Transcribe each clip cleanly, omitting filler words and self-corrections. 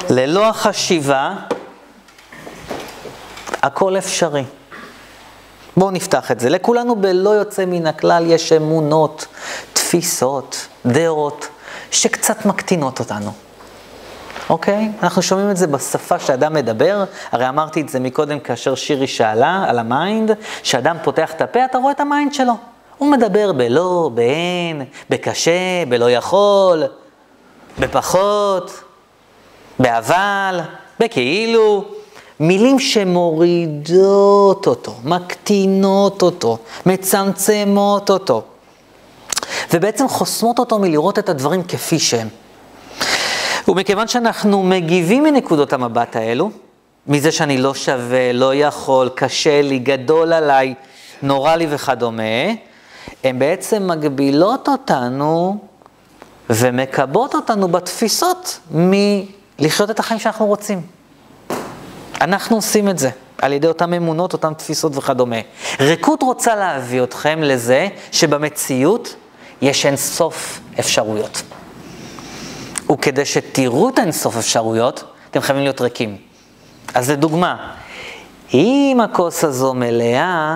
ללא החשיבה, הכל אפשרי. בואו נפתח את זה. לכולנו בלא יוצא מן הכלל יש אמונות, תפיסות, דעות, שקצת מקטינות אותנו. אוקיי? אנחנו שומעים את זה בשפה שאדם מדבר, הרי אמרתי את זה מקודם כאשר שירי שאלה על המיינד, שאדם פותח את הפה, אתה רואה את המיינד שלו. הוא מדבר בלא, באין, בקשה, בלא יכול, בפחות, באבל, בכאילו, מילים שמורידות אותו, מקטינות אותו, מצמצמות אותו, ובעצם חוסמות אותו מלראות את הדברים כפי שהם. ומכיוון שאנחנו מגיבים מנקודות המבט האלו, מזה שאני לא שווה, לא יכול, קשה לי, גדול עליי, נורא לי וכדומה, הן בעצם מגבילות אותנו ומקבות אותנו בתפיסות מלחיות את החיים שאנחנו רוצים. אנחנו עושים את זה על ידי אותם אמונות, אותם תפיסות וכדומה. ריקות רוצה להביא אתכם לזה שבמציאות יש אין סוף אפשרויות. וכדי שתראו את אין סוף אפשרויות, אתם חייבים להיות ריקים. אז לדוגמה, אם הכוס הזו מלאה,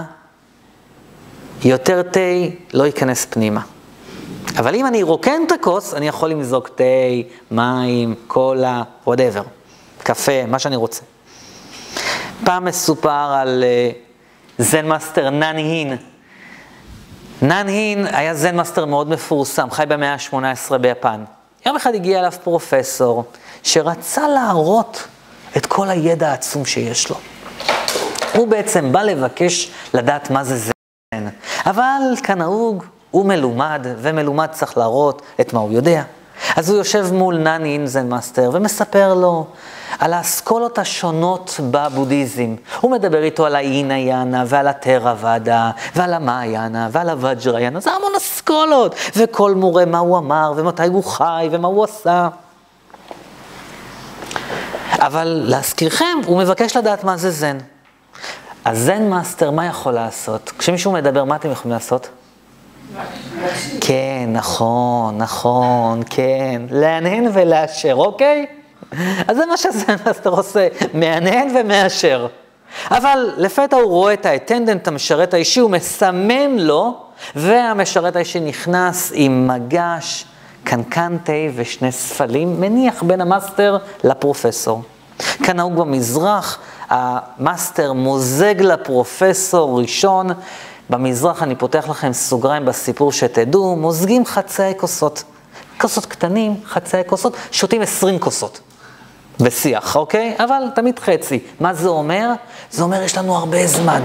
יותר תה לא ייכנס פנימה. אבל אם אני רוקן את הכוס, אני יכול למזוג תה, מים, קולה, whatever, קפה, מה שאני רוצה. פעם מסופר על זן מאסטר נאן הין. נאן הין היה זן מאסטר מאוד מפורסם, חי במאה ה-18 ביפן. יום אחד הגיע אליו פרופסור שרצה להראות את כל הידע העצום שיש לו. הוא בעצם בא לבקש לדעת מה זה זן. אבל כנהוג הוא מלומד, ומלומד צריך להראות את מה הוא יודע. אז הוא יושב מול נאן הין זן מאסטר ומספר לו על האסכולות השונות בבודהיזם. הוא מדבר איתו על האינאיינה ועל התרוואדה ועל המעיינה ועל הווג'ריינה. זה המון אסכולות. וכל מורה מה הוא אמר ומתי הוא חי ומה הוא עשה. אבל להזכירכם, הוא מבקש לדעת מה זה זן. הזן מאסטר מה יכול לעשות? כשמישהו מדבר, מה אתם יכולים לעשות? כן, נכון, כן. להנהן ולאשר, אוקיי? אז זה מה שהזן מאסטר עושה, מהנהן ומאשר. אבל לפתע הוא רואה את האטנדנט, המשרת האישי, הוא מסמן לו, והמשרת האישי נכנס עם מגש, קנקן תה ושני ספלים, מניח בין המאסטר לפרופסור. כאן נהוג במזרח, המאסטר מוזג לפרופסור ראשון, במזרח אני פותח לכם סוגריים בסיפור שתדעו, מוזגים חצאי כוסות. כוסות קטנים, חצאי כוסות, שותים 20 כוסות. בשיח, אוקיי? אבל תמיד חצי. מה זה אומר? זה אומר יש לנו הרבה זמן.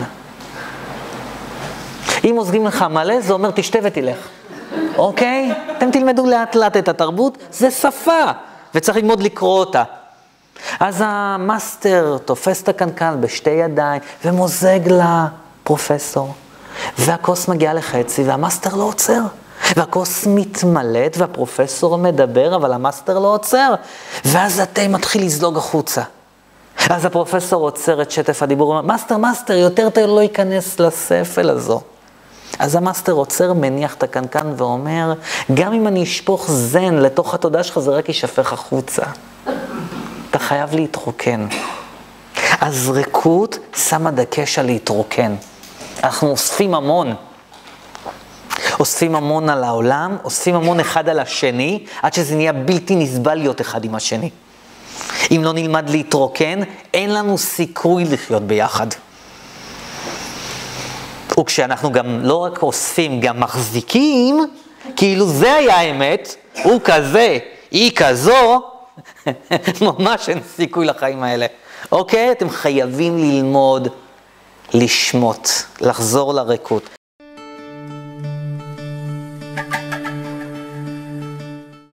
אם מוזגים לך מלא, זה אומר תשתה ותלך. אוקיי? אתם תלמדו לאט לאט את התרבות, זה שפה, וצריך ללמוד לקרוא אותה. אז המאסטר תופס את הקנקן בשתי ידיים, ומוזג לפרופסור. והכוס מגיעה לחצי, והמאסטר לא עוצר. והכוס מתמלאת, והפרופסור מדבר, אבל המאסטר לא עוצר. ואז התה מתחיל לזלוג החוצה. אז הפרופסור עוצר את שטף הדיבור, אומר, מאסטר, יותר תה לא ייכנס לספל הזו. אז המאסטר עוצר, מניח את הקנקן ואומר, גם אם אני אשפוך זן לתוך התודעה שלך, זה רק יישפך החוצה. אתה חייב להתרוקן. אז ריקות שמה דגש על להתרוקן. אנחנו אוספים המון. אוספים המון על העולם, אוספים המון אחד על השני, עד שזה נהיה בלתי נסבל להיות אחד עם השני. אם לא נלמד להתרוקן, אין לנו סיכוי לחיות ביחד. וכשאנחנו גם לא רק אוספים, גם מחזיקים, כאילו זה היה האמת, הוא כזה, היא כזו, ממש אין סיכוי לחיים האלה. אוקיי? אתם חייבים ללמוד, לשמות, לחזור לריקות.